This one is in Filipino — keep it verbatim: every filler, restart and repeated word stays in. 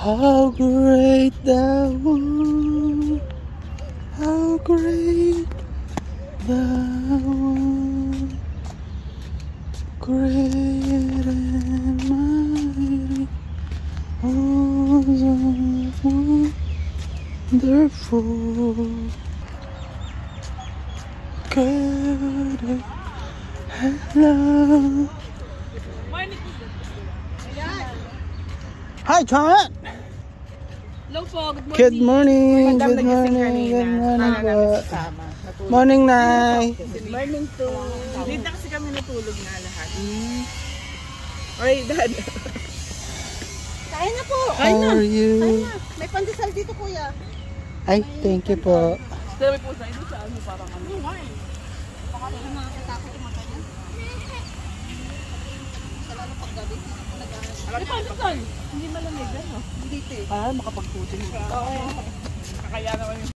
How great thou art, how great thou art, great and mighty, awesome, wonderful, good, hello. Hi, Charlotte. Hello po, good morning. Good morning. Good morning. Good morning po. Morning, Nay. Good morning to. Hindi na kasi kami natulog na lahat. Oy, Dad. Kain na po. How are you? Kain na. May pandesal dito, kuya. Ay, thank you po. Sabi po sa inyo sa ano parang ano. Baka rin nakakatakot yung mata niya. Sa lalo paggabi. May pandesal. Hindi malamig ano. Dito eh. Ah, makapagputin. Oo. Kakaya naman yung